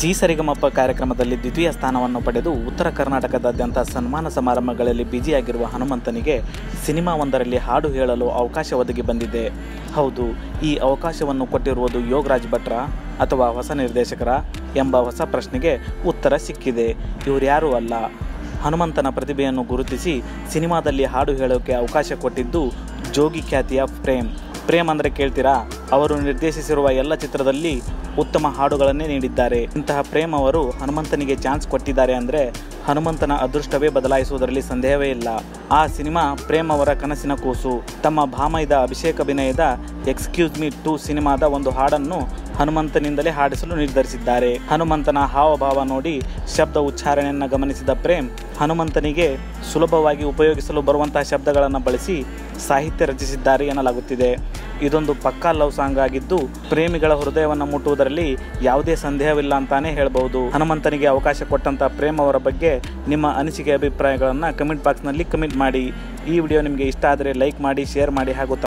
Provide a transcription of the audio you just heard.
G ಸರಿಗಮಪ ಕಾರ್ಯಕ್ರಮದಲ್ಲಿ ದ್ವಿತೀಯ ಸ್ಥಾನವನ್ನು ಪಡೆದು ಉತ್ತರ ಕರ್ನಾಟಕದಾದ್ಯಂತ ಸನ್ಮಾನ ಸಮಾರಂಭಗಳಲ್ಲಿ ಬ್ಯುಸಿಯಾಗಿರುವ ಹನುಮಂತನಿಗೆ ಸಿನಿಮಾವೊಂದರಲ್ಲಿ ಹಾಡು ಹೇಳಲು ಅವಕಾಶ ಒದಗಿ ಬಂದಿದೆ. ಹೌದು, ಈ ಅವಕಾಶವನ್ನು ಕೊಟ್ಟಿರುವುದು ಯೋಗರಾಜ್ ಭಟ್ರ ಅಥವಾ ಹೊಸ ನಿರ್ದೇಶಕರ ಎಂಬ ಹೊಸ ಪ್ರಶ್ನೆಗೆ ಉತ್ತರ ಸಿಕ್ಕಿದೆ. ಇವ್ರ್ಯಾರೂ ಅಲ್ಲ, ಹನುಮಂತನ ಪ್ರತಿಭೆಯನ್ನು ಗುರುತಿಸಿ ಸಿನಿಮಾದಲ್ಲಿ ಹಾಡು ಹೇಳೋಕೆ ಅವಕಾಶ ಕೊಟ್ಟಿದ್ದು ಜೋಗಿ ಖ್ಯಾತಿಯ ಪ್ರೇಮ್ ಅಂದರೆ ಕೇಳ್ತೀರಾ? ಅವರು ನಿರ್ದೇಶಿಸಿರುವ ಎಲ್ಲ ಚಿತ್ರದಲ್ಲಿ ಉತ್ತಮ ಹಾಡುಗಳನ್ನೇ ನೀಡಿದ್ದಾರೆ. ಇಂತಹ ಪ್ರೇಮ್ ಅವರು ಹನುಮಂತನಿಗೆ ಚಾನ್ಸ್ ಕೊಟ್ಟಿದ್ದಾರೆ ಅಂದರೆ ಹನುಮಂತನ ಅದೃಷ್ಟವೇ ಬದಲಾಯಿಸುವುದರಲ್ಲಿ ಸಂದೇಹವೇ ಇಲ್ಲ. ಆ ಸಿನಿಮಾ ಪ್ರೇಮ್ ಅವರ ಕನಸಿನ ಕೂಸು. ತಮ್ಮ ಭಾಮೈದ ಅಭಿಷೇಕ್ ಅಭಿನಯದ ಎಕ್ಸ್ಕ್ಯೂಸ್ ಮೀ 2 ಸಿನಿಮಾದ ಒಂದು ಹಾಡನ್ನು ಹನುಮಂತನಿಂದಲೇ ಹಾಡಿಸಲು ನಿರ್ಧರಿಸಿದ್ದಾರೆ. ಹನುಮಂತನ ಹಾವಭಾವ ನೋಡಿ ಶಬ್ದ ಉಚ್ಚಾರಣೆಯನ್ನು ಗಮನಿಸಿದ ಪ್ರೇಮ್ ಹನುಮಂತನಿಗೆ ಸುಲಭವಾಗಿ ಉಪಯೋಗಿಸಲು ಬರುವಂತಹ ಶಬ್ದಗಳನ್ನು ಬಳಸಿ ಸಾಹಿತ್ಯ ರಚಿಸಿದ್ದಾರೆ ಎನ್ನಲಾಗುತ್ತಿದೆ. ಇದೊಂದು ಪಕ್ಕಾ ಲವ್ ಸಾಂಗ್ ಆಗಿದ್ದು ಪ್ರೇಮಿಗಳ ಹೃದಯವನ್ನು ಮುಟ್ಟುವುದರಲ್ಲಿ ಯಾವುದೇ ಸಂದೇಹವಿಲ್ಲ ಅಂತಾನೆ ಹೇಳಬಹುದು. ಹನುಮಂತನಿಗೆ ಅವಕಾಶ ಕೊಟ್ಟಂತ ಪ್ರೇಮ್ ಅವರ ಬಗ್ಗೆ ನಿಮ್ಮ ಅನಿಸಿಕೆ ಅಭಿಪ್ರಾಯಗಳನ್ನು ಕಮೆಂಟ್ ಬಾಕ್ಸ್ನಲ್ಲಿ ಕಮೆಂಟ್ ಮಾಡಿ. ಈ ವಿಡಿಯೋ ನಿಮಗೆ ಇಷ್ಟ ಆದರೆ ಲೈಕ್ ಮಾಡಿ, ಶೇರ್ ಮಾಡಿ ಹಾಗೂ